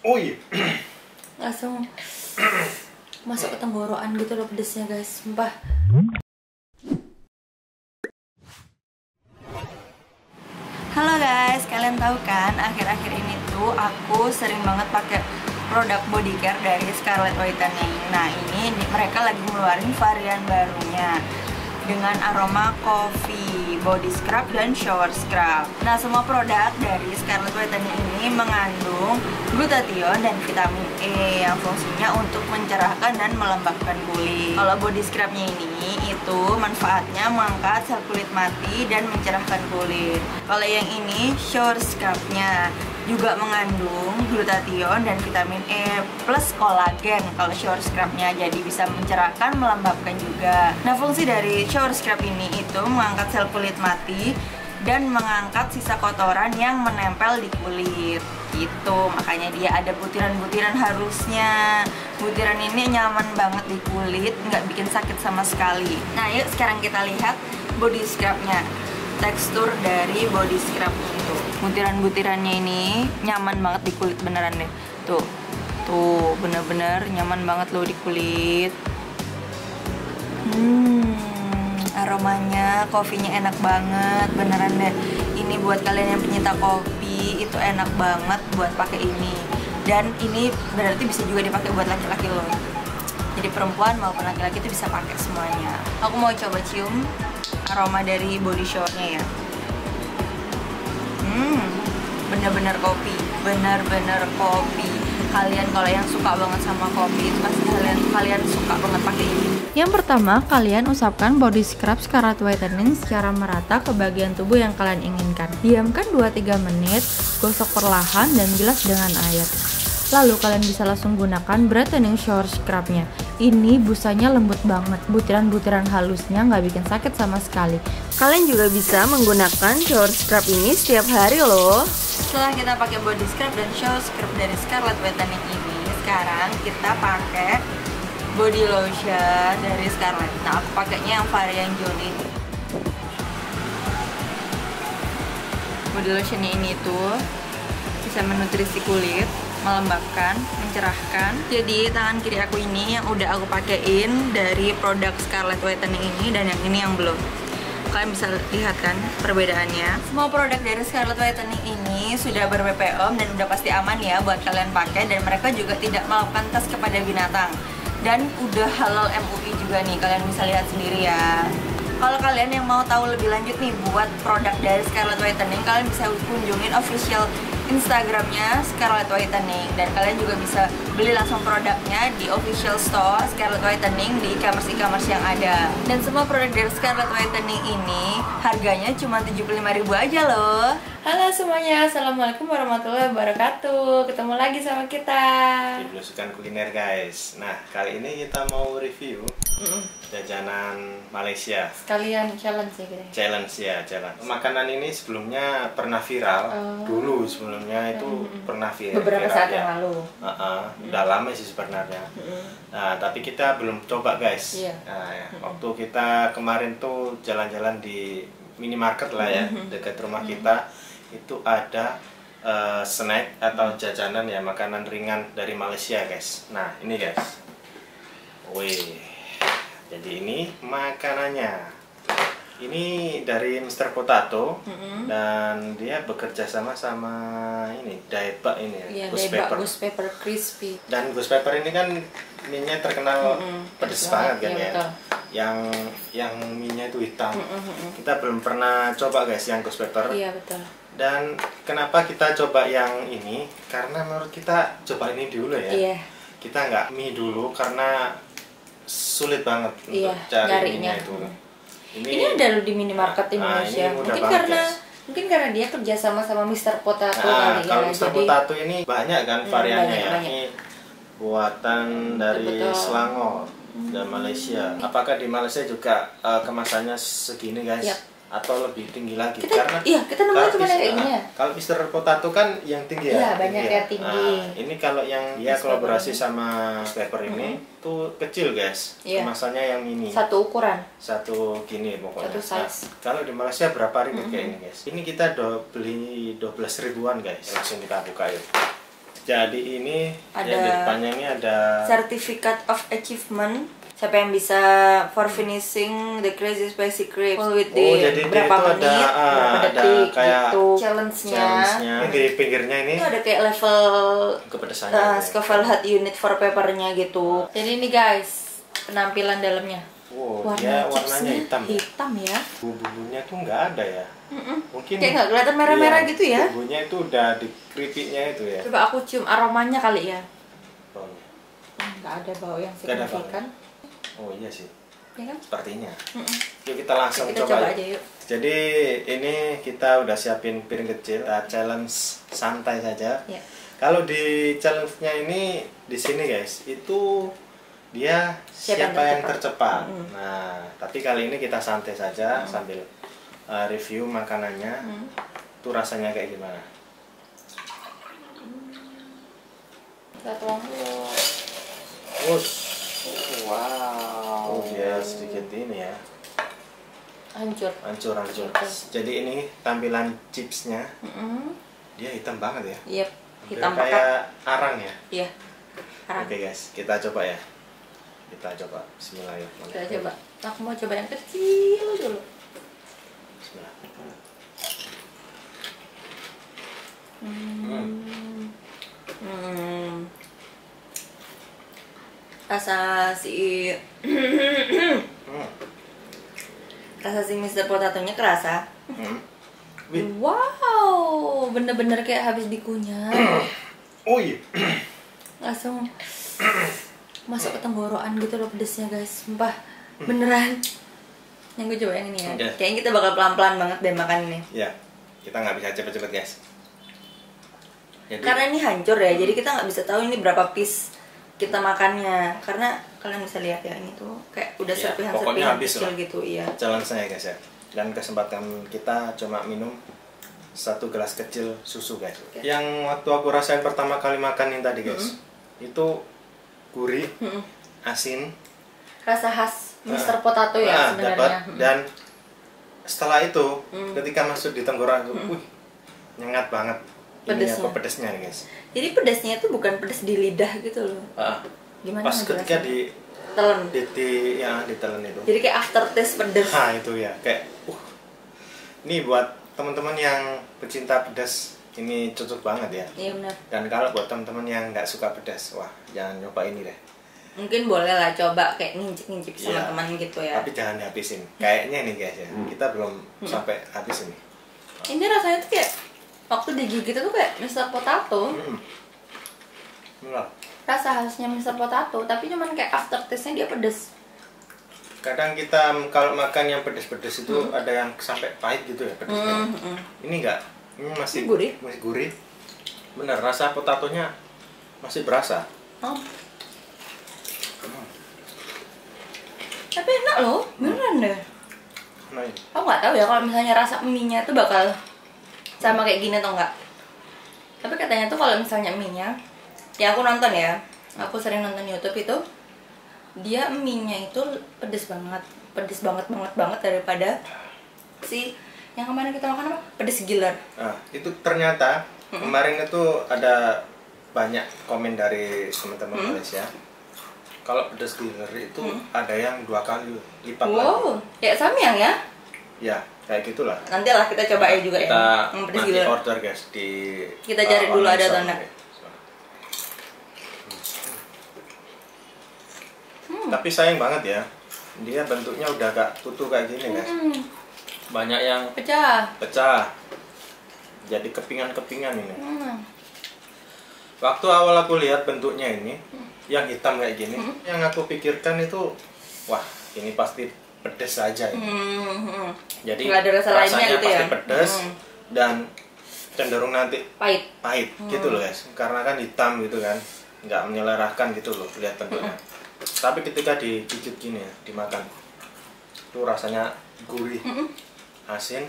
Oh iya. Langsung masuk ke tenggorokan gitu loh pedesnya guys, sumpah. Halo guys, kalian tahu kan akhir-akhir ini tuh aku sering banget pakai produk body care dari Scarlett Whitening. Nah ini mereka lagi ngeluarin varian barunya dengan aroma coffee, body scrub, dan shower scrub. Nah semua produk dari Scarlett Whitening ini mengandung glutathione dan vitamin E yang fungsinya untuk mencerahkan dan melembabkan kulit. Kalau body scrubnya ini itu manfaatnya mengangkat sel kulit mati dan mencerahkan kulit. Kalau yang ini shower scrubnya juga mengandung glutathione dan vitamin E plus kolagen kalau shower scrubnya, jadi bisa mencerahkan, melembabkan juga. Nah fungsi dari shower scrub ini itu mengangkat sel kulit mati dan mengangkat sisa kotoran yang menempel di kulit gitu, makanya dia ada butiran-butiran halusnya. Butiran ini nyaman banget di kulit, nggak bikin sakit sama sekali. Nah yuk sekarang kita lihat body scrubnya, tekstur dari body scrub itu. Butiran-butirannya ini nyaman banget di kulit beneran deh. Tuh bener-bener nyaman banget loh di kulit. Aromanya, kopinya enak banget, beneran deh. Ini buat kalian yang pencinta kopi itu enak banget buat pakai ini. Dan ini berarti bisa juga dipakai buat laki-laki loh. Jadi perempuan maupun laki-laki itu bisa pakai semuanya. Aku mau coba cium aroma dari body showernya ya. Bener-bener kopi, bener-bener kopi. Kalian kalau yang suka banget sama kopi itu pasti kalian suka banget pakai ini. Yang pertama, kalian usapkan body scrub Scarlett Whitening secara merata ke bagian tubuh yang kalian inginkan. Diamkan 2-3 menit, gosok perlahan dan bilas dengan air. Lalu kalian bisa langsung gunakan brightening shower scrubnya. Ini busanya lembut banget, butiran-butiran halusnya nggak bikin sakit sama sekali. Kalian juga bisa menggunakan shower scrub ini setiap hari loh. Setelah kita pakai body scrub dan shower scrub dari Scarlett Whitening ini, sekarang kita pakai body lotion dari Scarlett. Nah aku pakainya yang varian Jolie. Body lotionnya ini tuh bisa menutrisi kulit, melembabkan, mencerahkan. Jadi tangan kiri aku ini yang udah aku pakein dari produk Scarlett Whitening ini, dan yang ini yang belum. Kalian bisa lihat kan perbedaannya. Semua produk dari Scarlett Whitening ini sudah ber-BPOM dan udah pasti aman ya buat kalian pakai, dan mereka juga tidak melakukan tes kepada binatang. Dan udah halal MUI juga nih, kalian bisa lihat sendiri ya. Kalau kalian yang mau tahu lebih lanjut nih buat produk dari Scarlett Whitening, kalian bisa kunjungin official Instagramnya Scarlett Whitening, dan kalian juga bisa beli langsung produknya di official store Scarlett Whitening di e-commerce yang ada. Dan semua produk dari Scarlett Whitening ini harganya cuma 75.000 aja loh. Halo semuanya, assalamualaikum warahmatullahi wabarakatuh. Ketemu lagi sama kita Di Belusukan Kuliner guys. Nah kali ini kita mau review jajanan Malaysia. sekalian challenge ya gitu. Challenge ya, challenge. Makanan ini sebelumnya pernah viral. Dulu sebelumnya itu pernah viral. Beberapa viral, saat ya. yang lalu. Udah lama sih sebenarnya. Nah tapi kita belum coba guys. Iya. Nah, ya. Waktu kita kemarin tuh jalan-jalan di minimarket lah ya, dekat rumah kita, itu ada snack atau jajanan ya, makanan ringan dari Malaysia guys. Nah ini guys. Wih. Jadi ini makanannya. Ini dari Mr. Potato, dan dia bekerja sama ini Daebak ini ya, Iya, Ghost Daebak Pepper. Ghost Pepper Crispy. Dan Ghost Pepper ini kan minyak terkenal pedes banget kan iya, ya. betul. Yang minyak itu hitam. Kita belum pernah coba guys yang Ghost Pepper. Iya betul. Dan kenapa kita coba yang ini? Karena menurut kita coba ini dulu ya. Iya. Kita nggak mie dulu karena sulit banget Iya, untuk cari nyarinya. minyak itu. Ini ada loh di minimarket Indonesia. ini mudah Mungkin banget, karena guys. dia kerja sama Mr. Potato Nah, kali ya. kalau Mr. Potato ini banyak kan variannya ya. banyak. Ini buatan dari Betul. Selangor dan Malaysia. Apakah di Malaysia juga kemasannya segini guys? Yap. Atau lebih tinggi lagi? Kita nemunya cuma yang kayak gini ya. Kalau Mr. Potato kan yang tinggi ya. Iya, banyak tinggi yang tinggi. Nah, ini kalau yang dia Ghost kolaborasi Pepper sama Pepper ini tuh kecil guys. Iya. Kemasannya yang mini. Satu ukuran. Satu gini pokoknya. Satu size. Kalau di Malaysia berapa ringgit kayak ini guys? Ini kita beli 12 ribuan guys. Langsung kita buka yuk. Jadi ini Ada yang di depannya ini ada Certificate of Achievement. Siapa yang bisa for finishing the crazy spicy crepes full with jadi the dia berapa itu menit, berapa ada detik kayak gitu. Challenge-nya. Ini di pinggirnya ini Itu ada kayak level kepedesannya. Scoville Hot Unit for Pepper-nya gitu. Jadi ini guys, penampilan dalamnya. Wow, dia warnanya hitam. Hitam ya. Bumbunya tuh nggak ada ya. Mungkin Kayak nggak kelihatan merah-merah gitu ya. Bumbunya itu udah di keripiknya itu ya. Coba aku cium aromanya kali ya. Baunya. Nggak ada bau yang Nggak ada bau. signifikan. Oh iya sih. Ya kan? Sepertinya. Yuk kita langsung Kita coba aja yuk. Jadi ini kita udah siapin piring kecil, kita challenge santai saja. Ya. Kalau di challenge-nya ini di sini guys, itu dia siapa yang tercepat. Nah, tapi kali ini kita santai saja sambil review makanannya. Itu rasanya kayak gimana? Kita tuang dulu. Wow. Oh dia sedikit ini ya. Hancur. Hancur. Jadi ini tampilan chipsnya. Dia hitam banget ya. Yep. Hitam kayak pekat. arang ya. Iya. Arang. Oke guys, kita coba ya. Kita coba. Bismillahirrahmanirrahim. Kita coba. Aku mau coba yang kecil dulu. Bismillah. Rasa si rasa si Mr. Potato-nya kerasa. Wow, bener-bener kayak habis dikunyah. Oh iya. Langsung masuk ke tenggorokan gitu loh pedesnya guys. Sumpah, beneran. Yang gue coba yang ini ya. Kayaknya kita bakal pelan-pelan banget deh makan ini. Ya, kita nggak bisa cepet-cepet guys. Jadi, Karena ini hancur ya, jadi kita nggak bisa tahu ini berapa piece kita makannya. Karena kalian bisa lihat ya, ini tuh kayak udah ya, serpihan pokoknya habis kecil lah. gitu, iya. Challenge saya guys ya. Dan kesempatan kita cuma minum 1 gelas kecil susu guys. Yang waktu aku rasain pertama kali makan ini tadi guys, itu gurih, asin, Rasa khas Mr. Potato ya sebenarnya. dapat. Dan setelah itu ketika masuk di tenggorokan itu, nyengat banget. Pedesnya. Ini apa pedesnya nih guys. Jadi pedesnya itu bukan pedes di lidah gitu loh. Gimana Pas ketika ngejelasin? ditelan ditelan itu. Jadi kayak aftertaste pedes. Nah itu ya kayak ini buat teman-teman yang pecinta pedas ini cocok banget ya. Iya benar. Dan kalau buat teman-teman yang nggak suka pedas, wah jangan nyoba ini deh. Mungkin boleh lah coba kayak ngincip-ngincip sama Iya. teman gitu ya. Tapi jangan dihabisin. Kayaknya nih guys ya, kita belum sampai habis ini. Ini rasanya tuh kayak waktu digigit itu kayak Mr. Potato. Enggak. Rasa khasnya Mr. Potato, tapi cuman kayak aftertaste-nya dia pedes. Kadang kita kalau makan yang pedes-pedes itu ada yang sampai pahit gitu ya pedesnya. Ini enggak. Ini masih Gurih. Masih gurih. Bener, rasa potatonya masih berasa. Oh. Tapi enak loh, beneran deh. Nah, ini. Aku nggak tahu ya kalau misalnya rasa mie-nya tuh bakal sama kayak gini atau enggak. Tapi katanya tuh kalau misalnya mie-nya, ya aku nonton ya, aku sering nonton YouTube itu, dia mie-nya itu pedes banget daripada si yang kemarin kita makan apa? Pedes giler. Nah, itu ternyata kemarin itu ada banyak komen dari teman-teman Malaysia. Kalau pedas giler itu ada yang 2 kali lipat lagi. Wow, kayak samyang ya? Ya, kayak gitulah. Nanti lah kita coba ya juga kita ya. Yang pedes nanti giler. order guys di Kita cari dulu online ada shop atau enggak. nanti. Tapi sayang banget ya, dia bentuknya udah agak utuh kayak gini guys. Banyak yang pecah, jadi kepingan-kepingan ini. Waktu awal aku lihat bentuknya ini, yang hitam kayak gini, yang aku pikirkan itu, wah ini pasti pedes saja ini. Jadi nggak ada rasa lainnya rasanya gitu pasti ya? pedes dan cenderung nanti Pahit. gitu loh guys, karena kan hitam gitu kan, nggak menyelerahkan gitu loh lihat bentuknya. Tapi ketika digigit gini ya, dimakan, itu rasanya gurih, asin,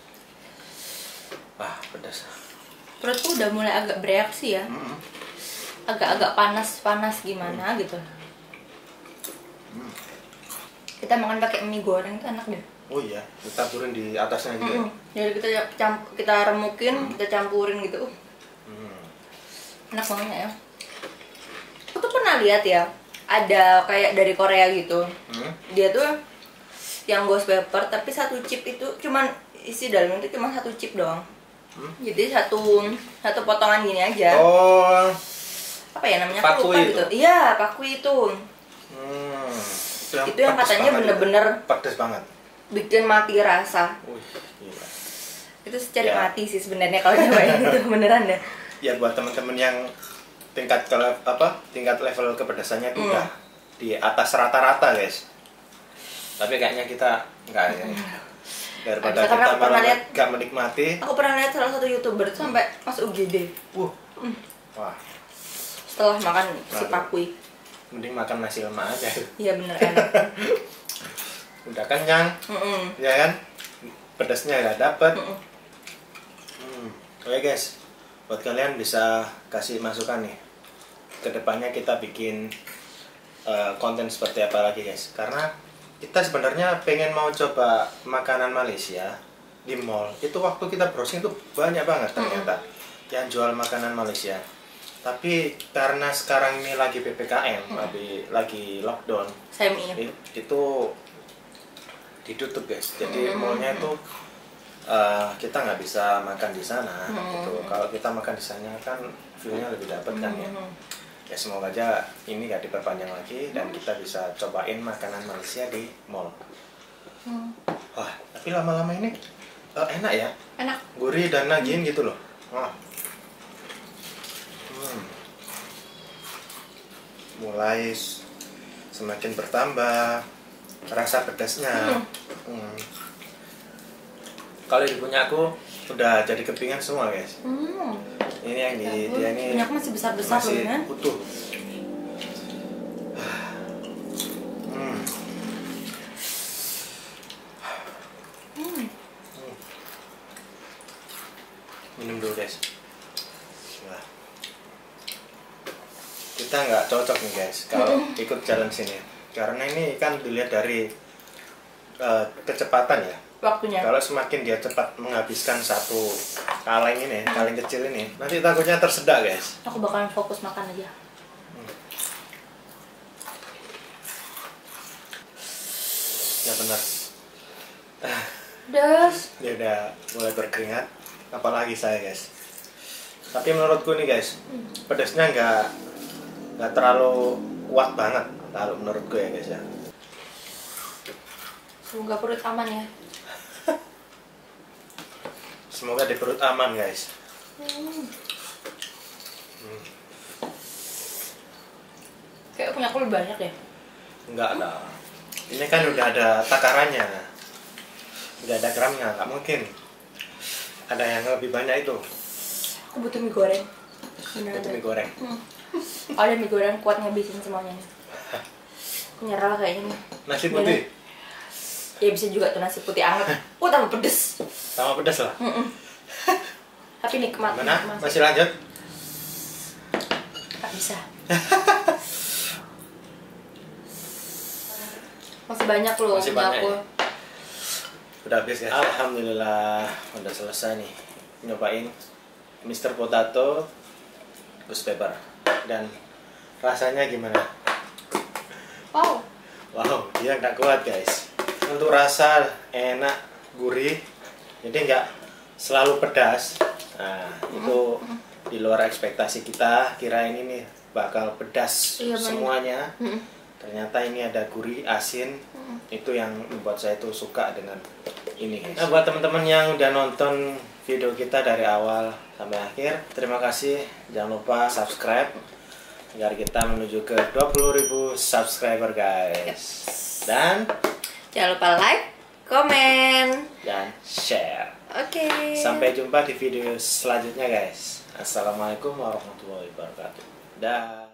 wah pedas. Perutku udah mulai agak bereaksi ya. Agak-agak panas gimana gitu. Kita makan pakai mie goreng itu enak deh. Oh iya, kita taburin di atasnya gitu. Jadi kita remukin, kita campurin gitu. Enak banget ya. Aku tuh pernah lihat ya, ada kayak dari Korea gitu. Dia tuh yang ghost pepper tapi satu chip itu cuman isi dalamnya itu cuma satu chip doang. Jadi satu potongan gini aja. Oh, apa ya namanya? Pakui Aku lupa itu. gitu. Iya, pakui itu. Itu yang pedes katanya banget bener-bener itu. Pedes banget. bikin mati rasa. Wih, gila. Itu secari Ya. mati sih sebenarnya kalau nyobain itu beneran deh. Ya buat teman-teman yang tingkat level kepedasannya itu udah di atas rata-rata, guys. Tapi kayaknya kita enggak ya. Daripada Karena kita aku pernah malah lihat- nggak menikmati. Aku pernah lihat salah satu YouTuber tuh sampai masuk UGD Wah, setelah makan si Waduh. pakui. mending makan nasi lemak aja. Iya bener enak. Udah kenyang, ya kan? Pedasnya udah dapet. Oke guys, buat kalian bisa kasih masukan nih. Kedepannya kita bikin konten seperti apa lagi guys? Karena kita sebenarnya pengen mau coba makanan Malaysia di mall. Itu waktu kita browsing tuh banyak banget ternyata yang jual makanan Malaysia. Tapi karena sekarang ini lagi PPKM, lagi lockdown, Semi. itu ditutup guys. Jadi mallnya itu kita nggak bisa makan di sana. Gitu. Kalau kita makan di sana kan view-nya lebih dapat kan ya. Ya semoga aja ini nggak diperpanjang lagi dan kita bisa cobain makanan Malaysia di mall. Wah, tapi lama-lama ini enak ya, Enak. gurih dan nagih gitu loh. Wah. Mulai semakin bertambah rasa pedasnya. Kalau di punya aku udah jadi kepingan semua guys. Ini yang di dia ini Minyak masih besar-besar loh masih kan. utuh. Minum dulu guys. Nah. Kita nggak cocok nih guys kalau ikut jalan sini karena ini kan dilihat dari kecepatan ya. Waktunya. Kalau semakin dia cepat menghabiskan satu kaleng ini, kaleng kecil ini, nanti takutnya tersedak guys. Aku bakalan fokus makan aja. Ya benar. Des. Dia udah mulai berkeringat, apalagi saya guys. Tapi menurutku nih guys, pedasnya nggak terlalu kuat banget, kalau menurutku ya guys ya. Semoga perut aman ya. Semoga di perut aman guys. Kayak punya aku lebih banyak ya. Enggak ada. Ini kan udah ada takarannya, udah ada gramnya, nggak mungkin ada yang lebih banyak itu. Aku butuh mie goreng. Beneran Itu deh. mie goreng. Ada mie goreng kuat ngabisin semuanya. Aku nyerah lah kayaknya nih. Nasi putih Ya bisa juga tuh nasi putih anget. Tambah pedes. sama pedas lah. Tapi nikmat. Mana? nikmat. Masih lanjut? Gak bisa. Masih banyak loh. Masih punya banyak aku. ya? Udah habis ya? Alhamdulillah udah selesai nih nyobain Mr. Potato Ghost Pepper. Dan rasanya gimana? Wow. Wow, dia nggak kuat guys. Untuk rasa enak, gurih, jadi nggak selalu pedas. Nah, itu di luar ekspektasi kita. Kirain ini bakal pedas Iya, bener. semuanya. Ternyata ini ada gurih, asin. Itu yang membuat saya tuh suka dengan ini guys. Nah, buat teman-teman yang udah nonton video kita dari awal sampai akhir, terima kasih. Jangan lupa subscribe agar kita menuju ke 20.000 subscriber guys. Dan Jangan lupa like, komen. share. Oke. Sampai jumpa di video selanjutnya guys. Assalamualaikum warahmatullahi wabarakatuh. Dah.